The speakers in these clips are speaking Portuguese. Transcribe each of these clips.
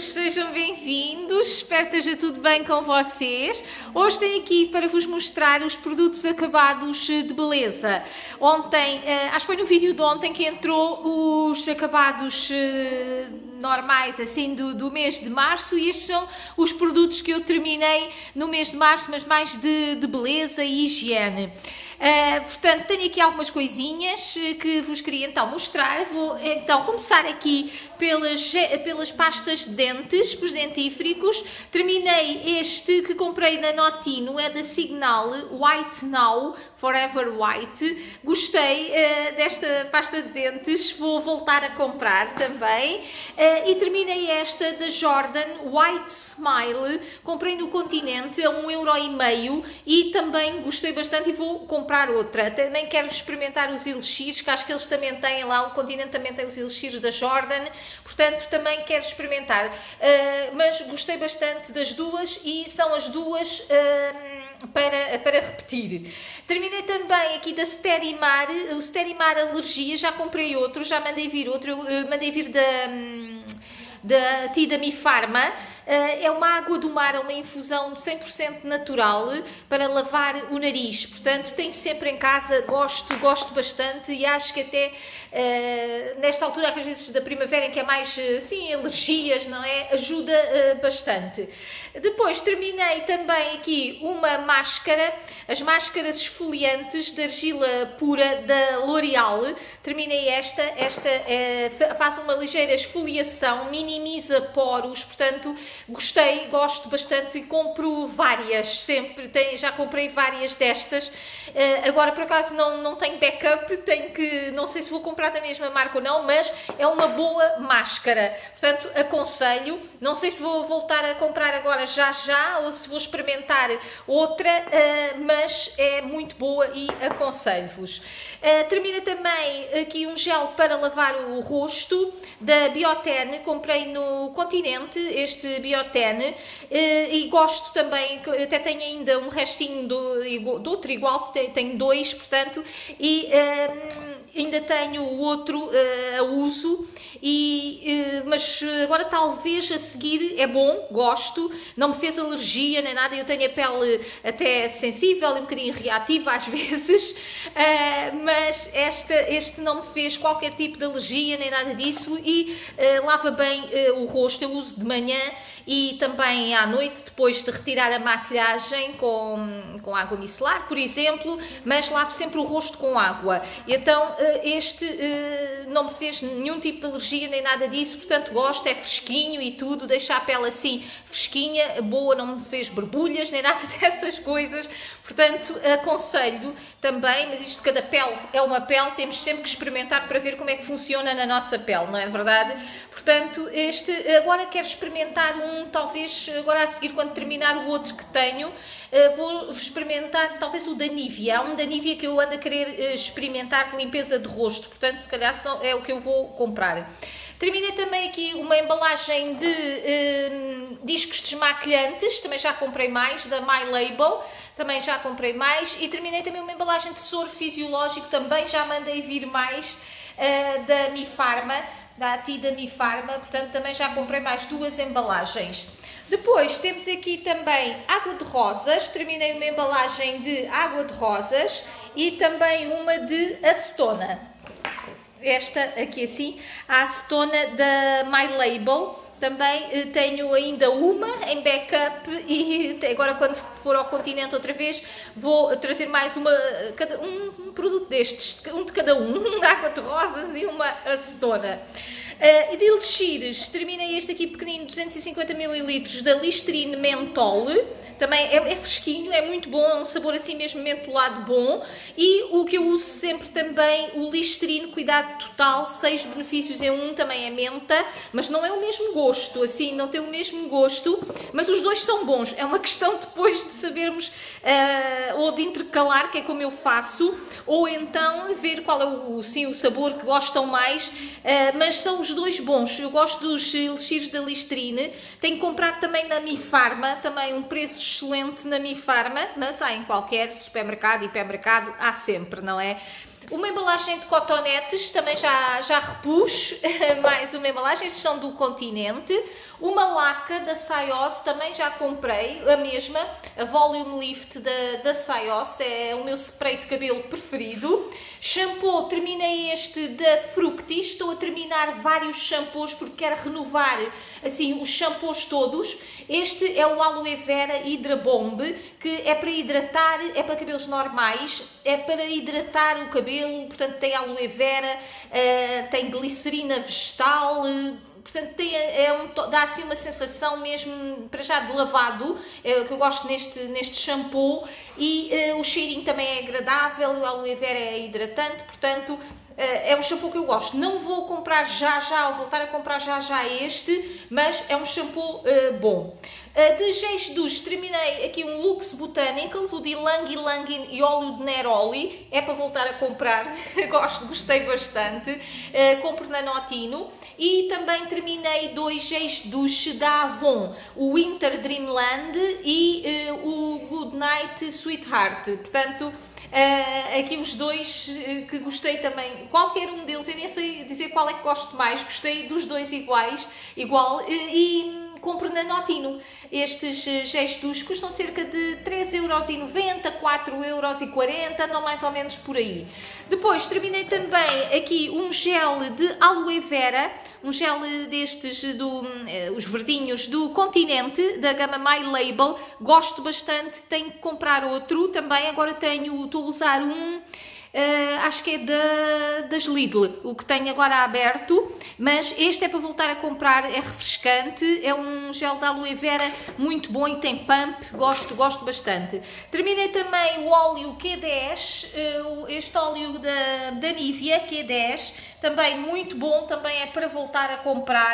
todos, sejam bem-vindos, espero que esteja tudo bem com vocês. Hoje tenho aqui para vos mostrar os produtos acabados de beleza. Ontem, acho que foi no vídeo de ontem que entrou os acabados normais assim do mês de março, e estes são os produtos que eu terminei no mês de março, mas mais de beleza e higiene. Portanto, tenho aqui algumas coisinhas que vos queria então mostrar. Vou então começar aqui pelas pastas de dentes, os dentífricos. Terminei este que comprei na Notino, é da Signal, White Now, Forever White. Gostei desta pasta de dentes, vou voltar a comprar também. E terminei esta da Jordan, White Smile, comprei no Continente a 1,5€ e também gostei bastante e vou comprar outra. Também quero experimentar os elixirs, que acho que eles também têm lá, o Continente também tem os elixirs da Jordan, portanto também quero experimentar. Mas gostei bastante das duas e são as duas para repetir. Terminei também aqui da Sterimar, o Sterimar Alergia, já comprei outro, já mandei vir outro, mandei vir da Tidami Pharma. É uma água do mar, é uma infusão de 100% natural para lavar o nariz, portanto tenho sempre em casa, gosto bastante, e acho que até nesta altura, às vezes da primavera, em que é mais assim, alergias, não é? Ajuda bastante. Depois terminei também aqui uma máscara, as máscaras esfoliantes de argila pura da L'Oréal. Terminei esta faz uma ligeira esfoliação, minimiza poros, portanto gosto bastante e compro várias, sempre já comprei várias destas. Agora por acaso não tenho backup, não sei se vou comprar da mesma marca ou não, mas é uma boa máscara, portanto aconselho. Não sei se vou voltar a comprar agora já ou se vou experimentar outra, mas é muito boa e aconselho-vos. Termina também aqui um gel para lavar o rosto da Biotene, comprei no Continente este Biotene, e gosto também, até tenho ainda um restinho do outro igual, tenho dois, portanto, e ainda tenho o outro a uso, mas agora talvez a seguir é bom, gosto, não me fez alergia nem nada, eu tenho a pele até sensível e um bocadinho reativa às vezes, mas este não me fez qualquer tipo de alergia nem nada disso, e lava bem o rosto. Eu uso de manhã e também à noite, depois de retirar a maquilhagem com água micelar, por exemplo, mas lavo sempre o rosto com água. E então este não me fez nenhum tipo de alergia nem nada disso, portanto gosto, é fresquinho e tudo, deixa a pele assim fresquinha, boa, não me fez borbulhas nem nada dessas coisas, portanto aconselho também. Mas isto, cada pele é uma pele, temos sempre que experimentar para ver como é que funciona na nossa pele, não é verdade? Portanto, agora quero experimentar talvez agora a seguir, quando terminar o outro que tenho, vou experimentar talvez o da Nivea. Há um da Nivea que eu ando a querer experimentar, de limpeza de rosto, portanto se calhar é o que eu vou comprar. Terminei também aqui uma embalagem de discos desmaquilhantes, também já comprei mais, da My Label, também já comprei mais, e terminei também uma embalagem de soro fisiológico, também já mandei vir mais, da Mi Pharma, da Tidami Pharma, portanto também já comprei mais duas embalagens. Depois temos aqui também água de rosas, terminei uma embalagem de água de rosas e também uma de acetona. Esta aqui assim, a acetona da My Label. Também tenho ainda uma em backup, e agora quando for ao Continente outra vez vou trazer mais um produto destes, um de cada uma água de rosas e uma acetona. E de elixires, terminei este aqui pequenino, 250 ml da Listerine Mentol. Também é fresquinho, é muito bom, é um sabor assim mesmo mentolado bom. E o que eu uso sempre também, o Listerine Cuidado Total, 6 benefícios em um, também é menta, mas não é o mesmo gosto, assim, não tem o mesmo gosto, mas os dois são bons. É uma questão depois de sabermos, ou de intercalar, que é como eu faço, ou então ver qual é o sabor que gostam mais, mas são os dois bons. Eu gosto dos elixirs da Listerine, tenho comprado também na Mi Pharma, também um preço excelente na Mi Pharma, mas há em qualquer supermercado e hipermercado, há sempre, não é? Uma embalagem de cotonetes, também já repus mais uma embalagem, estes são do Continente. Uma laca da Sayos, também já comprei, a mesma, a Volume Lift da Sayos, é o meu spray de cabelo preferido. Shampoo, terminei este da Fructis, estou a terminar vários shampoos porque quero renovar assim os shampoos todos. Este é o Aloe Vera Hydra Bomb, que é para hidratar, é para cabelos normais, é para hidratar o cabelo, portanto tem aloe vera, tem glicerina vegetal, portanto dá assim uma sensação mesmo para já de lavado, que eu gosto neste shampoo, e o cheirinho também é agradável, o aloe vera é hidratante, portanto é um shampoo que eu gosto. Não vou comprar ou voltar a comprar já este, mas é um shampoo bom. De géis de duche, terminei aqui um Lux Botanicals, o de Ylang Ylang e óleo de Neroli, é para voltar a comprar, gostei bastante, compro na Notino. E também terminei 2 géis de duche da Avon, o Winter Dreamland e o Goodnight Sweetheart, portanto aqui os dois que gostei também, qualquer um deles, eu nem sei dizer qual é que gosto mais, gostei dos dois igual e compro na Notino. Estes géis de duche custam cerca de 3,90€, 4,40€, andam mais ou menos por aí. Depois terminei também aqui um gel de aloe vera, um gel destes, os verdinhos do Continente, da gama My Label, gosto bastante, tenho que comprar outro também, agora estou a usar acho que é das Lidl, o que tenho agora aberto, mas este é para voltar a comprar, é refrescante, é um gel de aloe vera muito bom e tem pump, gosto bastante. Terminei também o óleo Q10, este óleo da Nivea Q10, também muito bom, também é para voltar a comprar,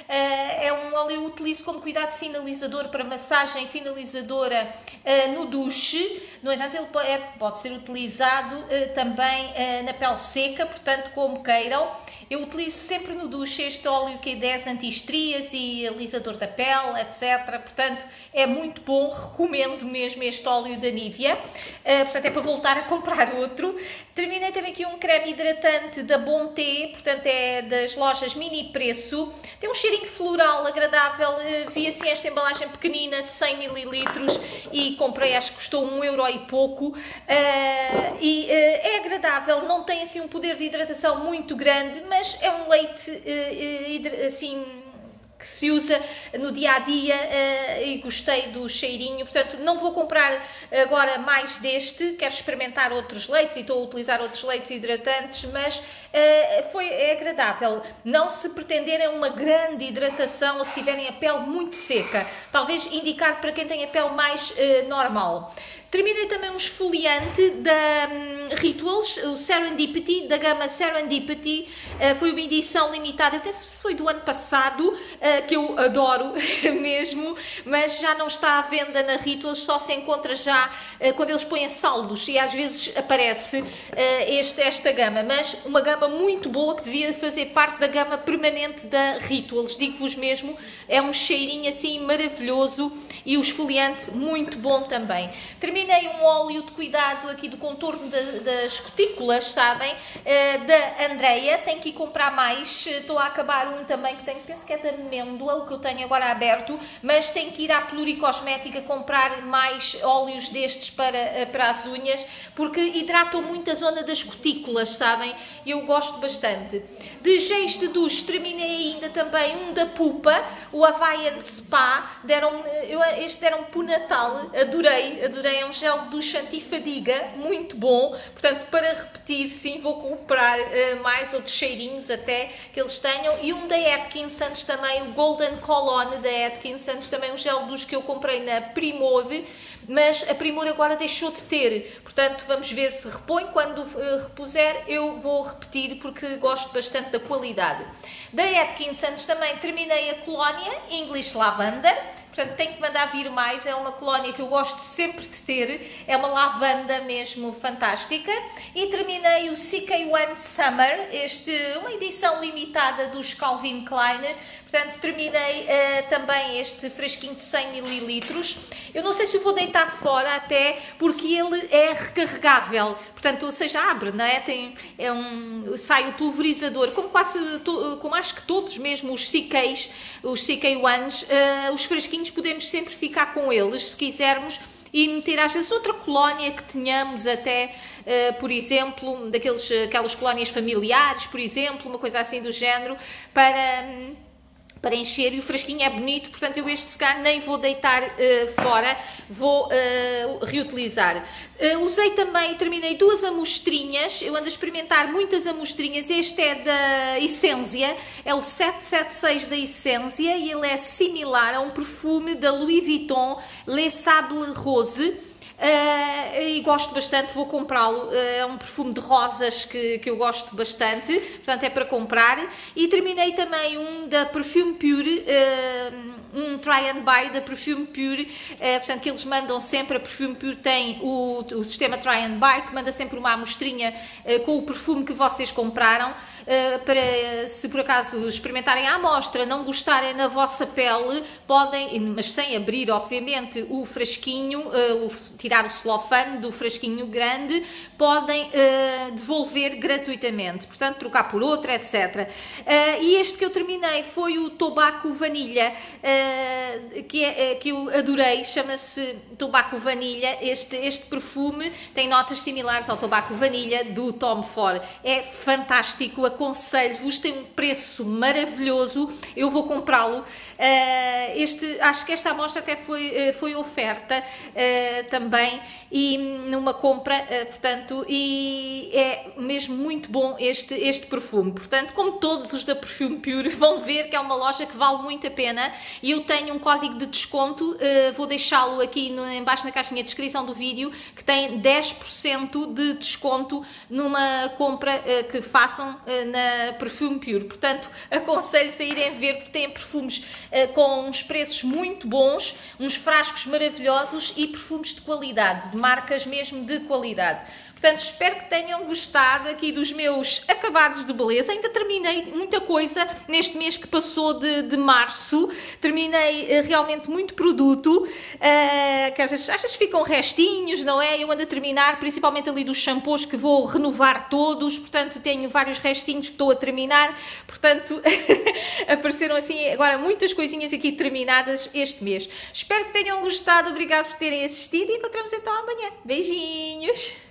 é um óleo que eu utilizo como cuidado finalizador para massagem finalizadora no duche, no entanto ele pode ser utilizado também na pele seca, portanto como queiram. Eu utilizo sempre no duche este óleo Q10 anti-estrias e alisador da pele, etc. Portanto, é muito bom, recomendo mesmo este óleo da Nivea. Portanto, é para voltar a comprar outro. Terminei também aqui um creme hidratante da Bonté, portanto é das lojas Mini Preço. Tem um cheirinho floral agradável, vi assim esta embalagem pequenina de 100 ml e comprei, acho que custou 1€ e pouco. É agradável, não tem assim um poder de hidratação muito grande, mas é um leite assim que se usa no dia-a-dia e gostei do cheirinho, portanto não vou comprar agora mais deste, quero experimentar outros leites e estou a utilizar outros leites hidratantes, mas é agradável, não se pretenderem uma grande hidratação ou se tiverem a pele muito seca, talvez indicar para quem tem a pele mais normal. Terminei também um esfoliante da Rituals, o Serendipity, da gama Serendipity, foi uma edição limitada, eu penso que foi do ano passado, que eu adoro mesmo, mas já não está à venda na Rituals, só se encontra já quando eles põem saldos e às vezes aparece esta gama, mas uma gama muito boa que devia fazer parte da gama permanente da Rituals, digo-vos mesmo, é um cheirinho assim maravilhoso e o esfoliante muito bom também. Terminei um óleo de cuidado aqui do contorno das cutículas, sabem, da Andrea, tenho que ir comprar mais, estou a acabar um também que tenho, penso que é da amêndoa, o que eu tenho agora aberto, mas tenho que ir à Pluricosmética comprar mais óleos destes para as unhas, porque hidratam muito a zona das cutículas, sabem, eu gosto bastante. De géis de duche, terminei ainda também um da Pupa, o Hawaiian Spa, este deram para o Natal, adorei, é um gel de duche antifadiga, muito bom, portanto para repetir sim, vou comprar mais outros cheirinhos até que eles tenham, e um da Atkinsons também, o Golden Cologne da Atkinsons, também um gel de duche que eu comprei na Primor, mas a Primor agora deixou de ter, portanto vamos ver se repõe, quando repuser eu vou repetir porque gosto bastante da qualidade. Da Atkinsons também terminei a colónia English Lavender, portanto tenho que mandar vir mais. É uma colónia que eu gosto sempre de ter, é uma lavanda mesmo fantástica. E terminei o CK1 Summer, uma edição limitada dos Calvin Klein. Portanto, terminei também este frasquinho de 100 ml. Eu não sei se o vou deitar fora até, porque ele é recarregável. Portanto, ou seja, abre, não é? Sai o pulverizador, como acho que todos mesmo os CKs, os CK1s, os frasquinhos podemos sempre ficar com eles, se quisermos, e meter às vezes outra colónia que tenhamos até, por exemplo, aquelas colónias familiares, por exemplo, uma coisa assim do género, para encher, e o frasquinho é bonito, portanto eu este se calhar nem vou deitar fora, vou reutilizar. Usei também, terminei 2 amostrinhas, eu ando a experimentar muitas amostrinhas. Este é da Essência, é o 776 da Essência, e ele é similar a um perfume da Louis Vuitton, Les Sables Rose. E gosto bastante, vou comprá-lo. É um perfume de rosas que eu gosto bastante, portanto é para comprar. E terminei também um da Perfume Pure, um Try and Buy da Perfume Pure, portanto que eles mandam sempre. A Perfume Pure tem o sistema Try and Buy, que manda sempre uma amostrinha com o perfume que vocês compraram, para, se por acaso experimentarem a amostra, não gostarem na vossa pele, podem, mas sem abrir obviamente o frasquinho, tirar o celofane do frasquinho grande, podem devolver gratuitamente, portanto trocar por outro, etc. E este que eu terminei foi o Tobacco Vanilha, que eu adorei, chama-se Tobacco Vanilha. Este perfume tem notas similares ao Tobacco Vanilha do Tom Ford, é fantástico, aconselho-vos, tem um preço maravilhoso, eu vou comprá-lo. Acho que esta amostra até foi oferta também, e numa compra, portanto, e é mesmo muito bom este perfume. Portanto, como todos os da Perfume Pure, vão ver que é uma loja que vale muito a pena, e eu tenho um código de desconto, vou deixá-lo aqui embaixo na caixinha de descrição do vídeo, que tem 10% de desconto numa compra que façam na Perfume Pure. Portanto, aconselho-se a irem ver, porque têm perfumes com uns preços muito bons, uns frascos maravilhosos e perfumes de qualidade, de marcas mesmo de qualidade. Portanto, espero que tenham gostado aqui dos meus acabados de beleza. Ainda terminei muita coisa neste mês que passou de março. Terminei realmente muito produto, que às vezes ficam restinhos, não é? Eu ando a terminar, principalmente ali dos shampoos, que vou renovar todos. Portanto, tenho vários restinhos que estou a terminar. Portanto, apareceram assim agora muitas coisinhas aqui terminadas este mês. Espero que tenham gostado. Obrigado por terem assistido e encontramos então amanhã. Beijinhos!